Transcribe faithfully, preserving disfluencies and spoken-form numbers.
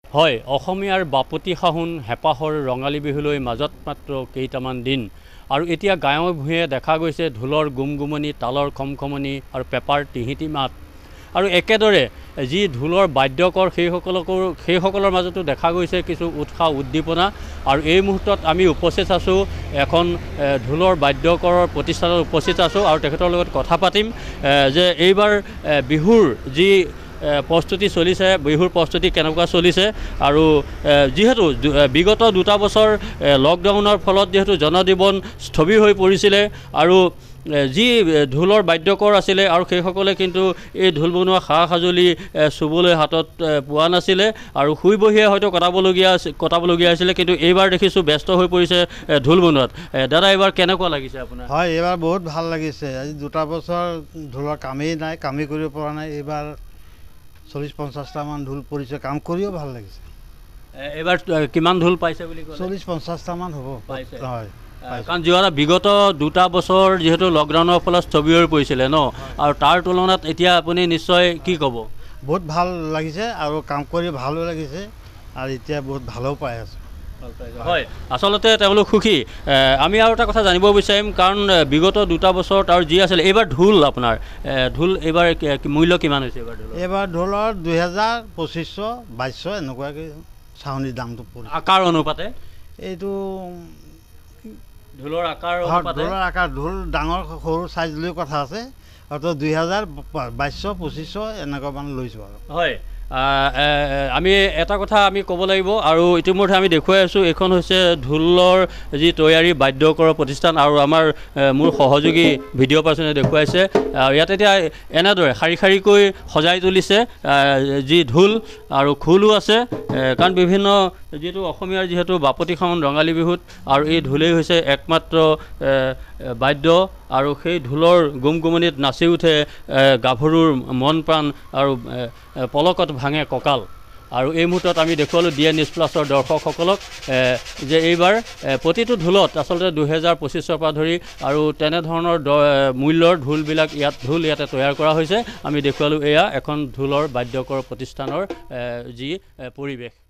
হয়, অসমীয়াৰ বাপতি সাহোন হেপাহৰ ৰঙালী বিহুলৈ মাজত মাত্ৰ কেইটামান দিন আৰু এতিয়া গাঁৱে ভূঞে দেখা গৈছে ঢোলৰ গুমগুমনি, তালৰ খমখমনি আৰু পেপাৰ টিহিটি মাত আৰু একেদৰে যি ঢোলৰ বাদ্যকৰ সেইসকলকো সেইসকলৰ মাজতো দেখা গৈছে কিছু উৎসাহ উদ্দীপনা আৰু এই মুহূৰ্তত আমি উপস্থিত আছোঁ এখন ঢোলৰ বাদ্যকৰৰ প্ৰতিষ্ঠানত উপস্থিত আছোঁ আৰু তেখেতৰ লগত কথা পাতিম যে এইবাৰ বিহুৰ যি প্ৰস্তুতি চলিছে বিহুৰ প্ৰস্তুতি কেনেকুৱা চলিছে আৰু যেহেতু বিগত দুটা বছৰ লকডাউনৰ ফলত যেহেতু জনজীৱন স্থবিৰ হৈ পৰিছিলে আৰু যি ঢোলৰ বাদ্যকৰ আছিলে আৰু সেইসকলে কিন্তু এই ঢোল বনোৱা সা সঁজুলি চুবলৈ হাতত পোৱা নাছিলে আৰু শুই বহিয়ে হয়তো কটাবলগীয়া কটাবলগীয়া আছিলে কিন্তু এইবাৰ দেখিছোঁ ব্যস্ত হৈ পৰিছে ঢোল বনোৱাত। দাদা এইবাৰ কেনেকুৱা লাগিছে আপোনাৰ? হয়, এইবাৰ বহুত ভাল লাগিছে। আজি দুটা বছৰ ঢোলৰ কামেই নাই, কামেই কৰিব পৰা নাই। এইবাৰ চল্লিছ পঞ্চাছটামান ঢোল পৰিছে, কাম কৰিও ভাল লাগিছে। এইবাৰ কিমান ঢোল পাইছে বুলি ক'লে? চল্লিছ পঞ্চাছটামান হ'ব পাইছে। হয়, কাৰণ যোৱা বিগত দুটা বছৰ যিহেতু লকডাউনৰ ফলত স্থবিৰ হৈ পৰিছিলে ন, আৰু তাৰ তুলনাত এতিয়া আপুনি নিশ্চয় কি ক'ব? বহুত ভাল লাগিছে আৰু কাম কৰি ভালো লাগিছে আৰু এতিয়া বহুত ভালো পাই আছোঁ। হয়, আচলতে তেওঁলোক সুখী। আমি আৰু এটা কথা জানিব বিচাৰিম কাৰণ বিগত দুটা বছৰত আৰু যি আছিলে এইবাৰ ঢোল আপোনাৰ ঢোল এইবাৰ মূল্য কিমান হৈছে? এইবাৰ ঢোল এইবাৰ ঢোলৰ দুহেজাৰ পঁচিছশ বাইছশ এনেকুৱাকৈ চাউনিৰ দামটো পৰিছে। আকাৰ অনুপাতে এইটো ঢোলৰ আকাৰ ঢোলৰ আকাৰ ঢোল ডাঙৰ সৰু চাইজ লৈ কথা আছে অৰ্থাৎ দুই হাজাৰ বাইছশ পঁচিছশ এনেকুৱা মানে লৈছোঁ আৰু। হয়, আমি এটা কথা আমি ক'ব লাগিব আৰু ইতিমধ্যে আমি দেখুৱাই আছোঁ এইখন হৈছে ঢোলৰ যি তৈয়াৰী বাদ্যকৰৰ প্ৰতিষ্ঠান আৰু আমাৰ মোৰ সহযোগী ভিডিঅ' পাৰ্চনে দেখুৱাইছে। ইয়াত এতিয়া এনেদৰে শাৰী শাৰীকৈ সজাই তুলিছে যি ঢোল আৰু খোলো আছে কাৰণ বিভিন্ন যিহেতু অসমীয়াৰ যিহেতু বাপতি সাহোন ৰঙালী বিহুত আৰু এই ঢোলেই হৈছে একমাত্ৰ বাদ্য আৰু সেই ঢোলৰ গুমগুমনিত নাচি উঠে গাভৰুৰ মন প্ৰাণ আৰু পলকত ভাঙে কঁকাল। আৰু এই মুহূৰ্তত আমি দেখুৱালোঁ ডি এ নিউজ প্লাছৰ দৰ্শকসকলক যে এইবাৰ প্ৰতিটো ঢোলত আচলতে দুহেজাৰ পঁচিছৰ পৰা ধৰি আৰু তেনেধৰণৰ দ মূল্যৰ ঢোলবিলাক ইয়াত ঢোল ইয়াতে তৈয়াৰ কৰা হৈছে। আমি দেখুৱালোঁ এয়া এখন ঢোলৰ বাদ্যকৰ প্ৰতিষ্ঠানৰ যি পৰিৱেশ।